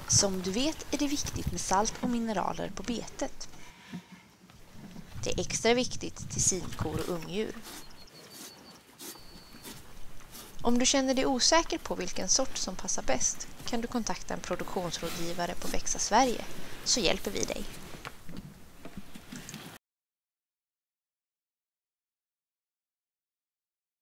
Som du vet är det viktigt med salt och mineraler på betet. Det är extra viktigt till sinkor och ungdjur. Om du känner dig osäker på vilken sort som passar bäst kan du kontakta en produktionsrådgivare på Växa Sverige, så hjälper vi dig.